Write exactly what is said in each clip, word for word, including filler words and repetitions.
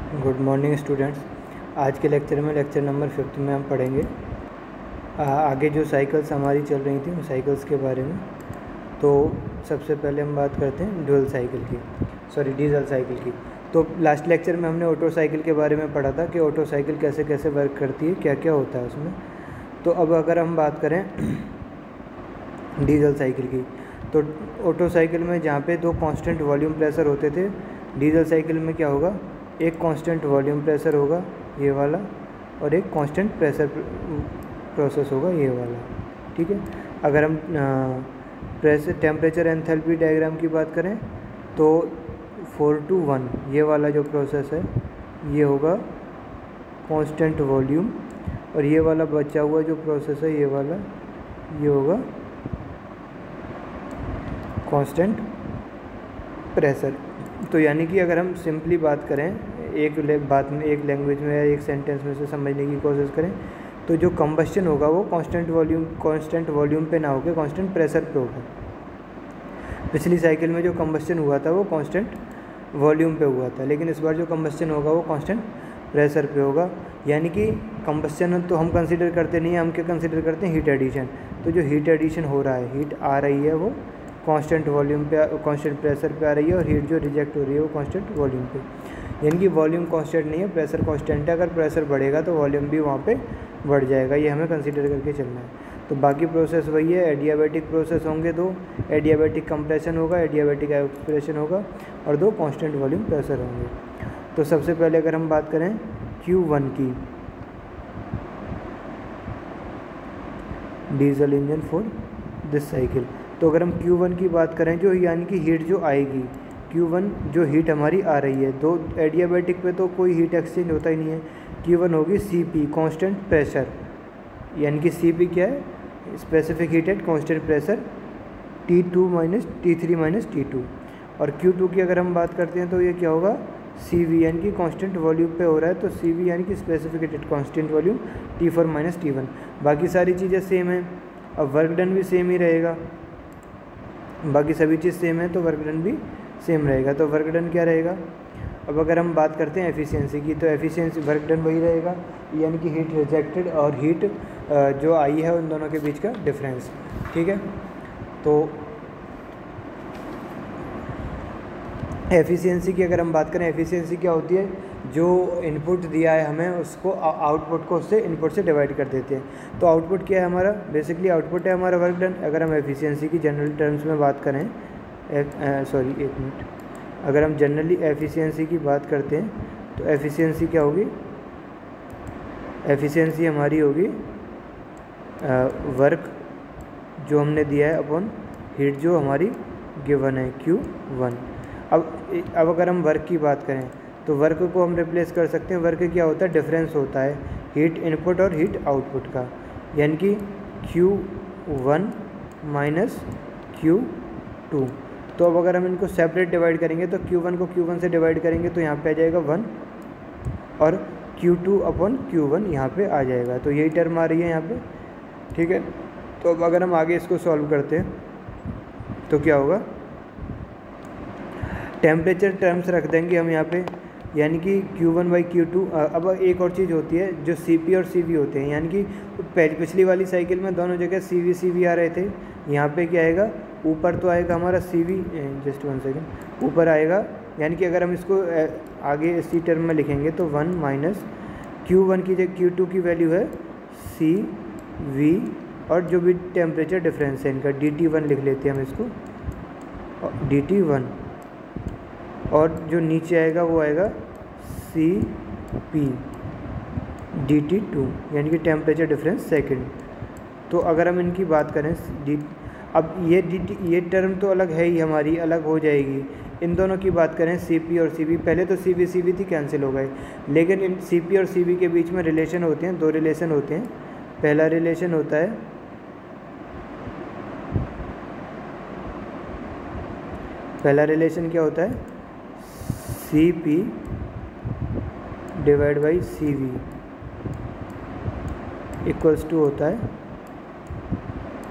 Good morning students. आज के lecture में लेक्चर नंबर फिफ्थ में हम पढ़ेंगे आ, आगे जो साइकिल्स हमारी चल रही थी उन साइकिल्स के बारे में। तो सबसे पहले हम बात करते हैं ड्यूल साइकिल की, सॉरी डीजल साइकिल की। तो लास्ट लेक्चर में हमने ऑटो साइकिल के बारे में पढ़ा था कि ऑटो साइकिल कैसे कैसे वर्क करती है, क्या क्या होता है उसमें। तो अब अगर हम बात करें डीजल साइकिल की, तो ऑटो साइकिल में जहाँ पे दो कांस्टेंट वॉल्यूम प्रेशर होते थे, डीजल साइकिल में क्या होगा, एक कांस्टेंट वॉल्यूम प्रेशर होगा ये वाला, और एक कांस्टेंट प्रेशर प्रोसेस होगा ये वाला। ठीक है। अगर हम प्रेशर टेम्परेचर एंथैल्पी डायग्राम की बात करें तो फोर टू वन ये वाला जो प्रोसेस है ये होगा कांस्टेंट वॉल्यूम, और ये वाला बचा हुआ जो प्रोसेस है ये वाला ये होगा कांस्टेंट प्रेशर। तो यानी कि अगर हम सिंपली बात करें, एक बात में एक लैंग्वेज में या एक सेंटेंस में से समझने की कोशिश करें, तो जो कंबस्शन होगा वो कांस्टेंट वॉल्यूम कांस्टेंट वॉल्यूम पे ना होकर कांस्टेंट प्रेशर पे होगा। पिछली साइकिल में जो कंबस्शन हुआ था वो कांस्टेंट वॉल्यूम पे हुआ था, लेकिन इस बार जो कंबस्शन होगा वो कांस्टेंट प्रेशर पे होगा। यानी कि कंबस्शन तो हम कंसिडर करते नहीं हैं, हम क्या कंसिडर करते हैं, हीट एडिशन। तो जो हीट एडिशन हो रहा है, हीट आ रही है वो कांस्टेंट वॉल्यूम पे कांस्टेंट प्रेशर पे आ रही है, और हीट जो रिजेक्ट हो रही है वो कांस्टेंट वॉल्यूम पे। यानी कि वॉल्यूम कांस्टेंट नहीं है, प्रेशर कांस्टेंट है। अगर प्रेशर बढ़ेगा तो वॉल्यूम भी वहाँ पे बढ़ जाएगा, ये हमें कंसीडर करके चलना है। तो बाकी प्रोसेस वही है, एडियाबैटिक प्रोसेस होंगे दो, एडियाबैटिक कंप्रेशन होगा, एडियाबैटिक एक्सप्रेशन होगा, और दो कांस्टेंट वॉल्यूम प्रेशर होंगे। तो सबसे पहले अगर हम बात करें क्यू वन की, diesel engine for this cycle, तो अगर हम क्यू वन की बात करें, जो यानी कि हीट जो आएगी, क्यू वन जो हीट हमारी आ रही है, दो एडियाबैटिक पे तो कोई हीट एक्सचेंज होता ही नहीं है। क्यू वन होगी सी पी कॉन्स्टेंट प्रेशर, यानी कि सी पी क्या है, specific heat at constant pressure, T two minus T three minus T two. और क्यू टू की अगर हम बात करते हैं तो ये क्या होगा, सी वी, यानी कि कांस्टेंट वॉल्यूम पे हो रहा है, तो सी वी यानी कि specific heat at constant volume, T four minus T one. बाकी सारी चीज़ें सेम है, अब वर्क डन भी सेम ही रहेगा, बाकी सभी चीज़ सेम है तो वर्क डन भी सेम रहेगा। तो वर्क डन क्या रहेगा, अब अगर हम बात करते हैं एफिशिएंसी की, तो एफिशिएंसी वर्क डन वही रहेगा, यानी कि हीट रिजेक्टेड और हीट जो आई है उन दोनों के बीच का डिफरेंस। ठीक है। तो एफिशिएंसी की अगर हम बात करें, एफिशिएंसी क्या होती है, जो इनपुट दिया है हमें उसको आउटपुट को उससे इनपुट से डिवाइड कर देते हैं। तो आउटपुट क्या है हमारा, बेसिकली आउटपुट है हमारा वर्क डन। अगर हम एफिशिएंसी की जनरल टर्म्स में बात करें, सॉरी एक मिनट, अगर हम जनरली एफिशिएंसी की बात करते हैं तो एफिशिएंसी क्या होगी, एफिशिएंसी हमारी होगी वर्क जो हमने दिया है अपॉन हीट जो हमारी गिवन है क्यू वन। अब अब अगर हम वर्क की बात करें तो वर्क को हम रिप्लेस कर सकते हैं, वर्क क्या होता है, डिफरेंस होता है हीट इनपुट और हीट आउटपुट का, यानी कि Q one minus Q two. तो अब अगर हम इनको सेपरेट डिवाइड करेंगे तो क्यू वन को क्यू वन से डिवाइड करेंगे तो यहाँ पे आ जाएगा वन, और Q two upon Q one यहाँ पे आ जाएगा। तो यही टर्म आ रही है यहाँ पे। ठीक है। तो अब अगर हम आगे इसको सॉल्व करते हैं तो क्या होगा, टेम्परेचर टर्म्स रख देंगे हम यहाँ पे, यानी कि Q one by Q two. अब एक और चीज़ होती है जो सी पी और सी वी होते हैं, यानी कि पिछली वाली साइकिल में दोनों जगह सी वी सी वी आ रहे थे, यहाँ पे क्या आएगा, ऊपर तो आएगा हमारा C V, just one second, ऊपर आएगा, यानी कि अगर हम इसको आगे इसी टर्म में लिखेंगे तो वन माइनस क्यू वन की जगह क्यू टू की वैल्यू है सी वी, और जो भी टेम्परेचर डिफरेंस है इनका डी टी वन लिख लेते हैं हम इसको, डी टी वन, और जो नीचे आएगा वो आएगा C P D T two, यानी कि टेम्परेचर डिफरेंस सेकंड। तो अगर हम इनकी बात करें डी, अब ये डी टी ये टर्म तो अलग है ही हमारी, अलग हो जाएगी। इन दोनों की बात करें सी पी और सी वी, पहले तो सी वी सी वी थी, कैंसिल हो गए, लेकिन इन सी पी और सी वी के बीच में रिलेशन होते हैं, दो रिलेशन होते हैं। पहला रिलेशन होता है पहला रिलेशन क्या होता है, C P divide by C V equals to होता है,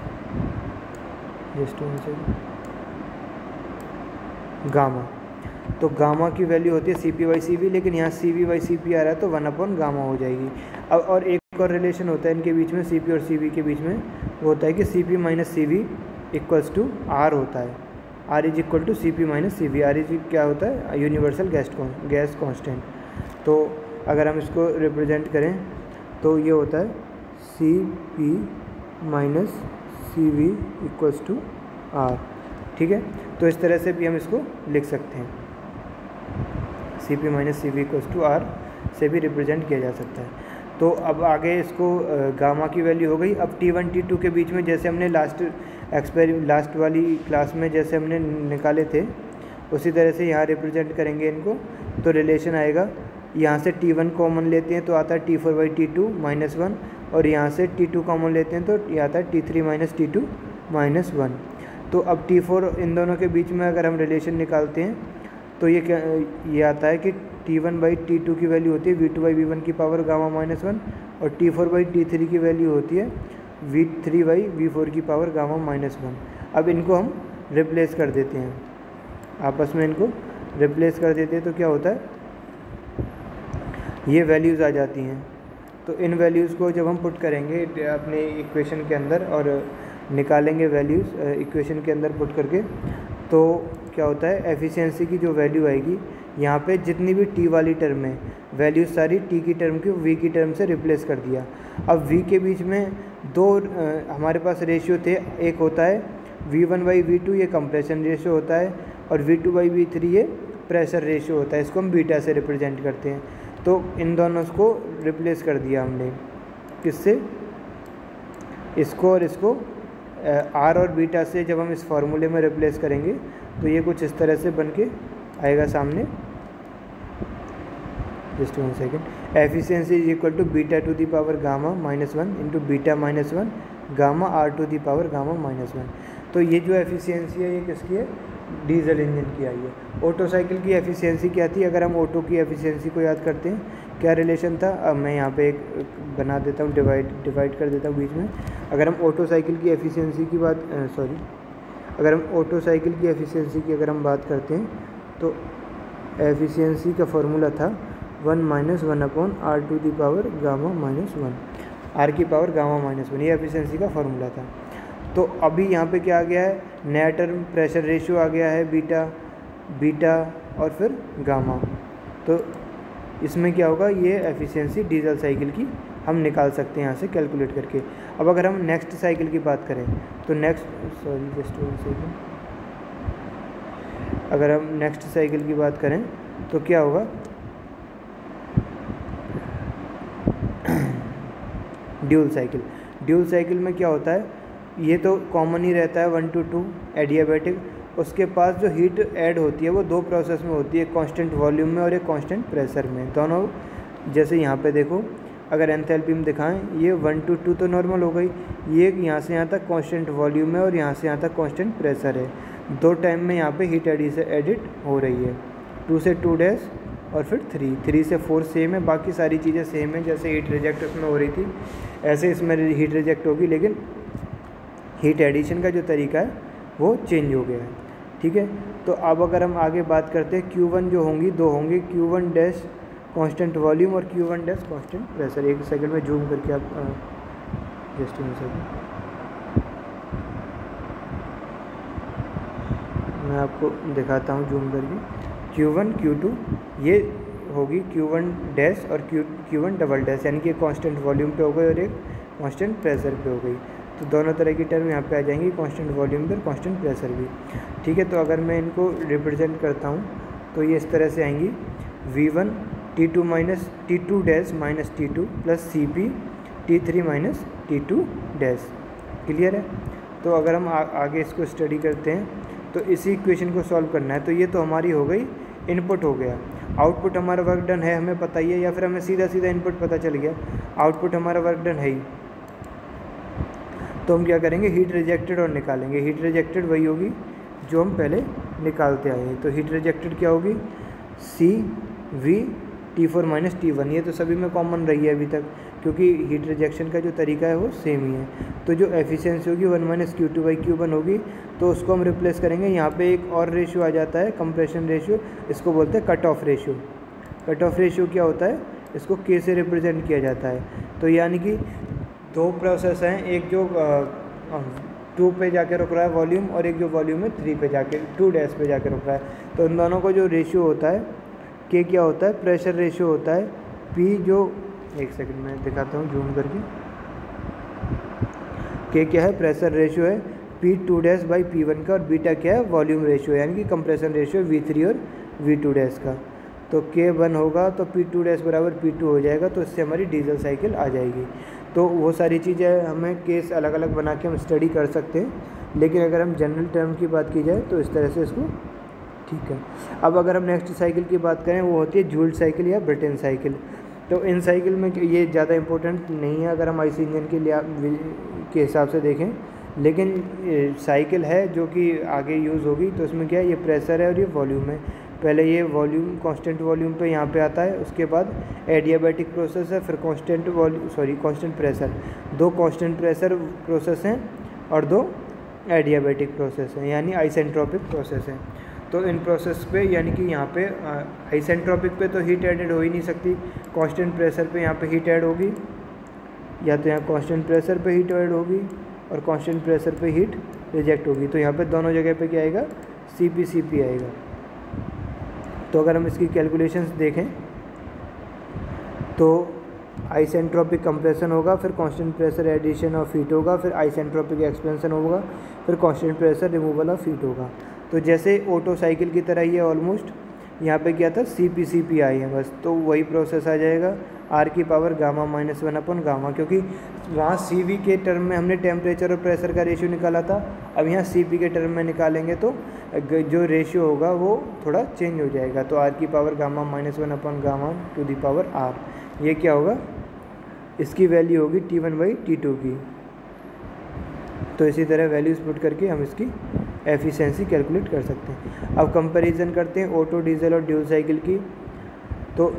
जस्ट वन सेकेंड, गामा। तो गामा की वैल्यू होती है C P by C V, लेकिन यहाँ C V by C P आ रहा है तो वन अपॉन गामा हो जाएगी। अब और एक और रिलेशन होता है इनके बीच में, सी पी और सी वी के बीच में, वो होता है कि C P minus C V equals to R होता है। R is equal to C P minus C V. R is क्या होता है, यूनिवर्सल गैस गैस कॉन्स्टेंट। तो अगर हम इसको रिप्रेजेंट करें तो ये होता है C P minus C V equals to R. ठीक है, तो इस तरह से भी हम इसको लिख सकते हैं, C P minus C V equals to R से भी रिप्रेजेंट किया जा सकता है। तो अब आगे इसको गामा की वैल्यू हो गई। अब टी वन टी टू के बीच में जैसे हमने लास्ट एक्सपेरि लास्ट वाली क्लास में जैसे हमने निकाले थे, उसी तरह से यहाँ रिप्रेजेंट करेंगे इनको। तो रिलेशन आएगा, यहाँ से टी वन कॉमन लेते हैं तो आता है T four by T two minus one, और यहाँ से टी टू कॉमन लेते हैं तो ये आता है T three minus T two minus one. तो अब टी फोर इन दोनों के बीच में अगर हम रिलेशन निकालते हैं तो ये क्या ये आता है कि T one by T two की वैल्यू होती है V two by V one की पावर गामा माइनस वन, और T four by T three की वैल्यू होती है V three by V four की पावर गामा माइनस वन। अब इनको हम रिप्लेस कर देते हैं, आपस में इनको रिप्लेस कर देते हैं तो क्या होता है, ये वैल्यूज़ आ जाती हैं। तो इन वैल्यूज़ को जब हम पुट करेंगे अपने इक्वेशन के अंदर और निकालेंगे वैल्यूज़ इक्वेशन के अंदर पुट करके, तो क्या होता है, एफिशिएंसी की जो वैल्यू आएगी, यहाँ पे जितनी भी टी वाली टर्म है वैल्यूज सारी टी की टर्म की वी की टर्म से रिप्लेस कर दिया। अब वी के बीच में दो आ, हमारे पास रेशियो थे, एक होता है V one by V two, ये कंप्रेशन रेशियो होता है, और V two by V three ये प्रेशर रेशियो होता है, इसको हम बीटा से रिप्रेजेंट करते हैं। तो इन दोनों को रिप्लेस कर दिया हमने, किससे, इसको और इसको आर और बीटा से जब हम इस फार्मूले में रिप्लेस करेंगे तो ये कुछ इस तरह से बन के आएगा सामने। Just one second. Efficiency is equal to beta to the power gamma minus one into beta minus one gamma R to the power gamma minus one. तो ये जो एफिशिएंसी है ये किसकी है, डीजल इंजन की आई है। ऑटो साइकिल की एफिशिएंसी क्या थी, अगर हम ऑटो की एफिशिएंसी को याद करते हैं क्या रिलेशन था, अब मैं यहाँ पे एक बना देता हूँ, डिवाइड डिवाइड कर देता हूँ बीच में। अगर हम ऑटो साइकिल की एफिशिएंसी की बात सॉरी अगर हम ऑटो साइकिल की एफिशिएंसी की अगर हम बात करते हैं तो एफिशिएंसी का फॉर्मूला था one minus one upon R to the power gamma minus one, R की पावर गामा माइनस वन, ये एफिशिएंसी का फॉर्मूला था। तो अभी यहाँ पे क्या आ गया है, नया टर्म प्रेशर रेशियो आ गया है, बीटा बीटा और फिर गामा। तो इसमें क्या होगा, ये एफिशिएंसी डीजल साइकिल की हम निकाल सकते हैं यहाँ से कैलकुलेट करके। अब अगर हम नेक्स्ट साइकिल की बात करें तो next sorry just one second अगर हम नेक्स्ट साइकिल की बात करें तो क्या होगा, ड्यूल साइकिल। ड्यूल साइकिल में क्या होता है, ये तो कॉमन ही रहता है वन टू टू एडियाबैटिक, उसके पास जो हीट ऐड होती है वो दो प्रोसेस में होती है, कांस्टेंट वॉल्यूम में और एक कांस्टेंट प्रेशर में, दोनों। जैसे यहाँ पे देखो, अगर एंथैल्पी में दिखाएं, ये वन टू टू तो नॉर्मल हो गई, ये यहाँ से यहाँ तक कांस्टेंट वॉल्यूम है और यहाँ से यहाँ तक कांस्टेंट प्रेशर है। दो टाइम में यहाँ पे हीट एडी से एडिट हो रही है, टू से टू डैश और फिर थ्री, थ्री से फोर सेम है, बाकी सारी चीज़ें सेम है। जैसे हीट रिजेक्ट उसमें हो रही थी ऐसे इसमें हीट रिजेक्ट होगी, लेकिन हीट एडिशन का जो तरीका है वो चेंज हो गया है। ठीक है, तो अब अगर हम आगे बात करते हैं, क्यू वन जो होंगी दो होंगी, Q one dash constant volume और Q one dash constant pressure. एक सेकंड में जूम करके आप जस्ट वन सेकंड मैं आपको दिखाता हूँ जूम करके। क्यू वन क्यू टू ये होगी क्यू वन डैश और Q Q one double dash, यानी कि एक कांस्टेंट वॉल्यूम पे हो गई और एक कांस्टेंट प्रेशर पे हो गई। तो दोनों तरह की टर्म यहाँ पे आ जाएंगी, कांस्टेंट वॉल्यूम भी और कांस्टेंट प्रेशर भी। ठीक है, तो अगर मैं इनको रिप्रेजेंट करता हूँ तो ये इस तरह से आएंगी, V one T two minus T two dash minus T two plus C P T three minus T two dash. Clear है। तो अगर हम आ, आगे इसको स्टडी करते हैं तो इसी इक्वेशन को सॉल्व करना है। तो ये तो हमारी हो गई, इनपुट हो गया, आउटपुट हमारा वर्क डन है हमें पता ही है, या फिर हमें सीधा सीधा इनपुट पता चल गया, आउटपुट हमारा वर्क डन है ही। तो हम क्या करेंगे, हीट रिजेक्टेड और निकालेंगे। हीट रिजेक्टेड वही होगी जो हम पहले निकालते आए हैं। तो हीट रिजेक्टेड क्या होगी, C V T four minus T one, ये तो सभी में कॉमन रही है अभी तक, क्योंकि हीट रिजेक्शन का जो तरीका है वो सेम ही है। तो जो एफिशिएंसी होगी one minus Q two by Q one होगी, तो उसको हम रिप्लेस करेंगे। यहाँ पे एक और रेशियो आ जाता है, कंप्रेशन रेशियो, इसको बोलते हैं cut off ratio. Cut off ratio क्या होता है, इसको के से रिप्रेजेंट किया जाता है। तो यानी कि दो प्रोसेस हैं, एक जो टू पे जाके रुक रहा है वॉल्यूम, और एक जो वॉल्यूम है थ्री पे जाके टू डैश पे जाके रुक रहा है। तो इन दोनों का जो रेशियो होता है के क्या होता है, प्रेशर रेशियो होता है पी, जो एक सेकंड में दिखाता हूँ जूम करके। के क्या है, प्रेशर रेशियो है P two dash by P one का, और बीटा क्या है, वॉल्यूम रेशियो यानी कि कंप्रेशन रेशियो वी थ्री और वी टू डैश का। तो के वन होगा तो पी टू डैश बराबर पी टू हो जाएगा, तो इससे हमारी डीजल साइकिल आ जाएगी। तो वो सारी चीज़ें हमें केस अलग अलग बना के हम स्टडी कर सकते हैं, लेकिन अगर हम जनरल टर्म की बात की जाए तो इस तरह से इसको ठीक है। अब अगर हम नेक्स्ट साइकिल की बात करें, वो होती है जूल्ड साइकिल या ब्रिटेन साइकिल। तो इन साइकिल में ये ज़्यादा इंपॉर्टेंट नहीं है अगर हम आईसी इंजन के लिए के हिसाब से देखें, लेकिन साइकिल है जो कि आगे यूज़ होगी। तो इसमें क्या है, ये प्रेशर है और ये वॉल्यूम है। पहले ये वॉल्यूम कांस्टेंट वॉल्यूम पे यहाँ पे आता है, उसके बाद एडियाबैटिक प्रोसेस है, फिर constant volume sorry constant pressure, दो कांस्टेंट प्रेशर प्रोसेस हैं और दो एडियाबैटिक प्रोसेस हैं, यानी आइसेंट्रोपिक प्रोसेस हैं। तो इन प्रोसेस पे यानी कि यहाँ पे आइसेंट्रोपिक पे तो हीट एडेड हो ही नहीं सकती, कांस्टेंट प्रेशर पे यहाँ पे हीट ऐड होगी, या तो यहाँ कांस्टेंट प्रेशर पे हीट ऐड होगी और कांस्टेंट प्रेशर पे हीट रिजेक्ट होगी। तो यहाँ पे दोनों जगह पे क्या आएगा, सी पी सी पी आएगा। तो अगर हम इसकी कैलकुलेशंस देखें तो आइसेंट्रोपिक कंप्रेशन होगा, फिर constant pressure addition of heat होगा, फिर आइसेंट्रोपिक एक्सपेंशन होगा, फिर constant pressure removal of heat होगा। तो जैसे ऑटो साइकिल की तरह ही है ऑलमोस्ट, यहाँ पे क्या था, C P C P I है बस, तो वही प्रोसेस आ जाएगा, आर की power gamma minus one upon gamma, क्योंकि वहाँ सी वी के टर्म में हमने टेम्परेचर और प्रेशर का रेशियो निकाला था, अब यहाँ सी पी के टर्म में निकालेंगे तो जो रेशियो होगा वो थोड़ा चेंज हो जाएगा। तो आर की power gamma minus one upon gamma to the power R, ये क्या होगा, इसकी वैल्यू होगी T one by T two की। तो इसी तरह वैल्यूज पुट करके हम इसकी एफिशिएंसी कैलकुलेट कर सकते हैं। अब कंपैरिजन करते हैं ऑटो, डीजल और ड्यूल साइकिल की, तो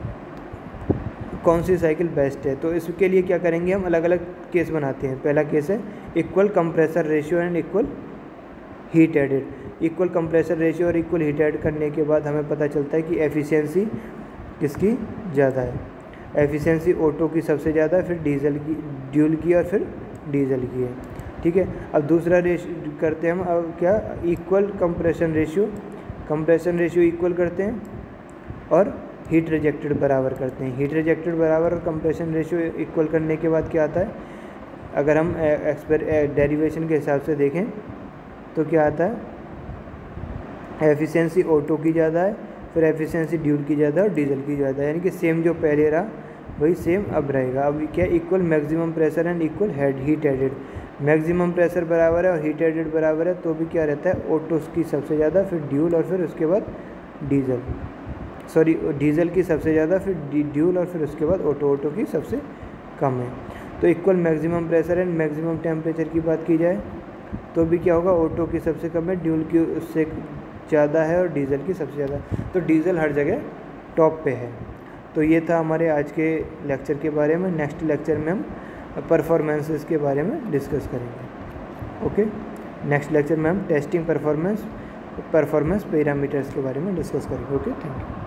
कौन सी साइकिल बेस्ट है। तो इसके लिए क्या करेंगे, हम अलग अलग केस बनाते हैं। पहला केस है equal compressor ratio and equal heat added. Equal compressor ratio और इक्वल हीट ऐड करने के बाद हमें पता चलता है कि एफिशिएंसी किसकी ज़्यादा है। एफिशिएंसी ऑटो की सबसे ज़्यादा है, फिर डीजल की, ड्यूल की और फिर डीजल की है। ठीक है, अब दूसरा रेशियो करते हैं हम, अब क्या, equal compression ratio. Compression ratio equal करते हैं और हीट रिजेक्टेड बराबर करते हैं। हीट रिजेक्टेड बराबर और कंप्रेशन रेशियो इक्वल करने के बाद क्या आता है, अगर हम एक्सपेर डेरिवेशन के हिसाब से देखें तो क्या आता है, एफिशिएंसी ऑटो की ज़्यादा है, फिर एफिशिएंसी ड्यूल की ज़्यादा और डीजल की ज़्यादा है, यानी कि सेम जो पहले रहा वही सेम अब रहेगा। अब क्या, equal maximum pressure and equal head heat added. Maximum pressure बराबर है और हीट एडेड बराबर है, तो भी क्या रहता है, ऑटो की सबसे ज़्यादा, फिर ड्यूल और फिर उसके बाद डीजल, सॉरी डीजल की सबसे ज़्यादा, फिर ड्यूल और फिर उसके बाद ऑटो, ऑटो की सबसे कम है। तो equal maximum pressure and maximum temperature की बात की जाए तो भी क्या होगा, ऑटो की सबसे कम है, ड्यूल की उससे ज़्यादा है और डीजल की सबसे ज़्यादा। तो डीजल हर जगह टॉप पे है। तो ये था हमारे आज के लेक्चर के बारे में। नेक्स्ट लेक्चर में हम परफॉर्मेंसेस के बारे में डिस्कस करेंगे। ओके, नेक्स्ट लेक्चर में हम टेस्टिंग परफॉर्मेंस परफॉर्मेंस पैरामीटर्स के बारे में डिस्कस करेंगे। Okay, thank you.